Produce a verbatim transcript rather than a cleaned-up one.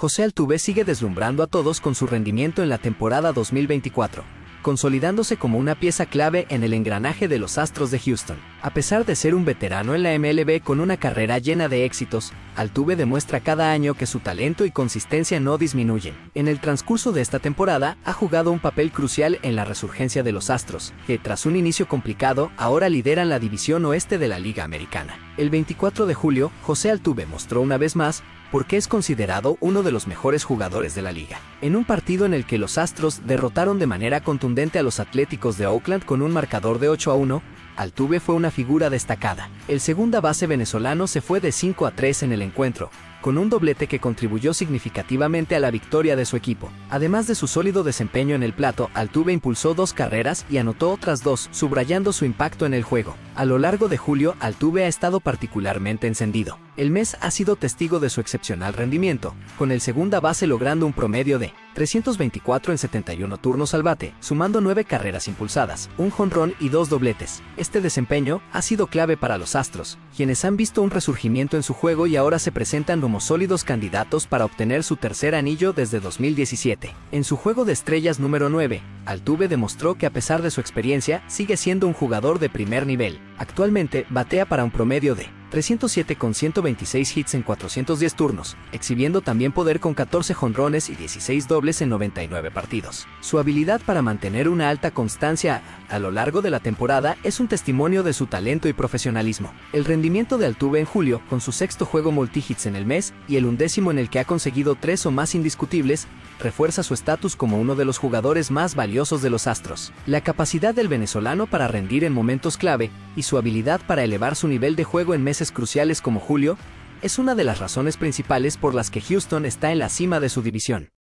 José Altuve sigue deslumbrando a todos con su rendimiento en la temporada dos mil veinticuatro, consolidándose como una pieza clave en el engranaje de los Astros de Houston. A pesar de ser un veterano en la M L B con una carrera llena de éxitos, Altuve demuestra cada año que su talento y consistencia no disminuyen. En el transcurso de esta temporada, ha jugado un papel crucial en la resurgencia de los Astros, que tras un inicio complicado, ahora lideran la división oeste de la Liga Americana. El veinticuatro de julio, José Altuve mostró una vez más por qué es considerado uno de los mejores jugadores de la liga. En un partido en el que los Astros derrotaron de manera contundente a los Atléticos de Oakland con un marcador de ocho a uno, Altuve fue una figura destacada. El segunda base venezolano se fue de cinco a tres en el encuentro, con un doblete que contribuyó significativamente a la victoria de su equipo. Además de su sólido desempeño en el plato, Altuve impulsó dos carreras y anotó otras dos, subrayando su impacto en el juego. A lo largo de julio, Altuve ha estado particularmente encendido. El mes ha sido testigo de su excepcional rendimiento, con el segunda base logrando un promedio de trescientos veinticuatro en setenta y uno turnos al bate, sumando nueve carreras impulsadas, un jonrón y dos dobletes. Este desempeño ha sido clave para los Astros, quienes han visto un resurgimiento en su juego y ahora se presentan como sólidos candidatos para obtener su tercer anillo desde dos mil diecisiete. En su juego de estrellas número nueve, Altuve demostró que a pesar de su experiencia, sigue siendo un jugador de primer nivel. Actualmente, batea para un promedio de trescientos siete con ciento veintiséis hits en cuatrocientos diez turnos, exhibiendo también poder con catorce jonrones y dieciséis dobles en noventa y nueve partidos. Su habilidad para mantener una alta constancia a lo largo de la temporada es un testimonio de su talento y profesionalismo. El rendimiento de Altuve en julio, con su sexto juego multihits en el mes y el undécimo en el que ha conseguido tres o más indiscutibles, refuerza su estatus como uno de los jugadores más valiosos de los Astros. La capacidad del venezolano para rendir en momentos clave y su habilidad para elevar su nivel de juego en meses cruciales como julio es una de las razones principales por las que Houston está en la cima de su división.